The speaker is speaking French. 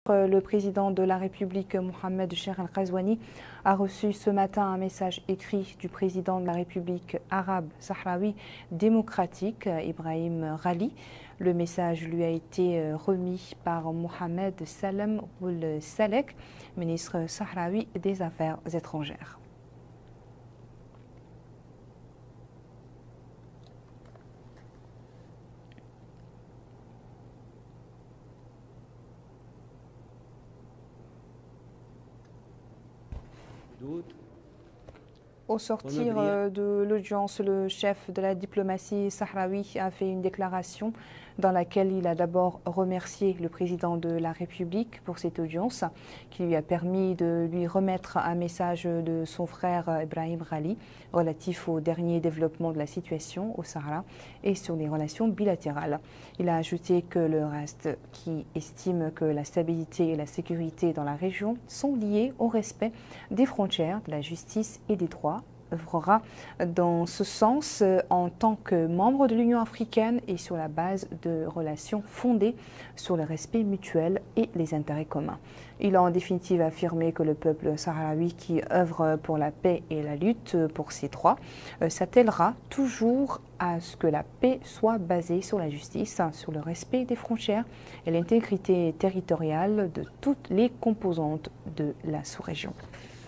ministre, le président de la République, Mohamed Cheikh Al-Ghazouani, a reçu ce matin un message écrit du président de la République arabe sahraoui démocratique, Ibrahim Rali. Le message lui a été remis par Mohamed Salem Ould Salek, ministre sahraoui des Affaires étrangères. Au sortir de l'audience, le chef de la diplomatie sahraoui a fait une déclaration dans laquelle il a d'abord remercié le président de la République pour cette audience qui lui a permis de lui remettre un message de son frère Ibrahim Rali relatif au dernier développement de la situation au Sahara et sur les relations bilatérales. Il a ajouté que le reste, qui estime que la stabilité et la sécurité dans la région sont liées au respect des frontières, de la justice et des droits, œuvrera dans ce sens en tant que membre de l'Union africaine et sur la base de relations fondées sur le respect mutuel et les intérêts communs. Il a en définitive affirmé que le peuple sahraoui qui œuvre pour la paix et la lutte pour ces droits s'attellera toujours à ce que la paix soit basée sur la justice, sur le respect des frontières et l'intégrité territoriale de toutes les composantes de la sous-région.